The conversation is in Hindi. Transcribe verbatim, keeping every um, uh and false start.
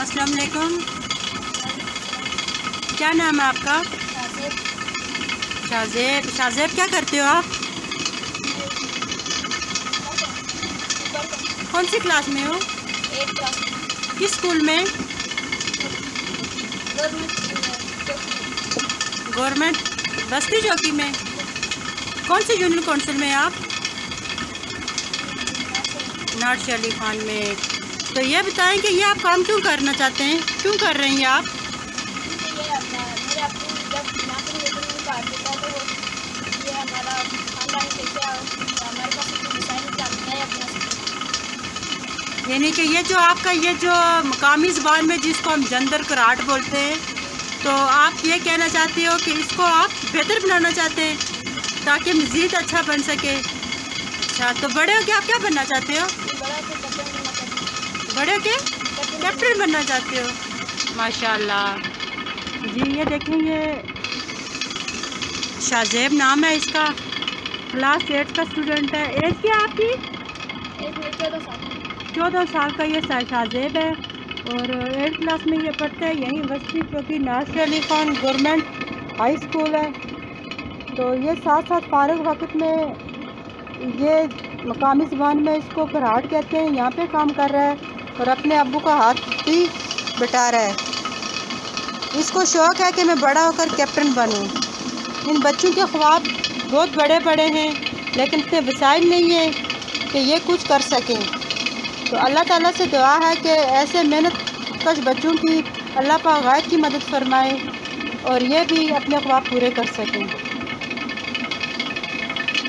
अस्सलाम वालेकुम। क्या नाम है आपका? शाहजेब। शाहजेब क्या करते हो आप? कौन सी क्लास में हो? एट क्लास में। किस स्कूल में? गवर्नमेंट बस्ती चौकी में। कौन सी यूनियन काउंसिल में आप? नॉर्थ शली खान में। तो ये बताएं कि ये आप काम क्यों करना चाहते हैं, क्यों कर रहे हैं आप? यानी कि ये जो आपका ये जो मकामी ज़बान में जिसको हम जंदर कराट बोलते हैं, तो आप ये कहना चाहते हो कि इसको आप बेहतर बनाना चाहते हैं ताकि मज़ीद अच्छा बन सके। अच्छा, तो बड़े हो के आप क्या बनना चाहते हो? बड़े के कैप्टन बनना चाहते हो? माशाल्लाह जी। ये देखेंगे शाहजेब नाम है इसका, क्लास एट का स्टूडेंट है। एज क्या है आपकी? चौदह साल का ये शाहजेब है और एट क्लास में ये पढ़ता है यहीं बस्ती चौकी नॉर्थ शली खान गवर्नमेंट हाई स्कूल है। तो ये साथ साथ फारग वक्त में ये मकामी ज़बान में इसको कराट कहते हैं, यहाँ पे काम कर रहा है और अपने अब्बू का हाथ भी बटा रहा है। इसको शौक़ है कि मैं बड़ा होकर कैप्टन बनूं। इन बच्चों के ख्वाब बहुत बड़े बड़े हैं लेकिन इतने वसाइल नहीं है कि ये कुछ कर सकें। तो अल्लाह ताला से दुआ है कि ऐसे मेहनत कश बच्चों की अल्लाह पाक गायब की मदद फरमाए और ये भी अपने ख्वाब पूरे कर सकें।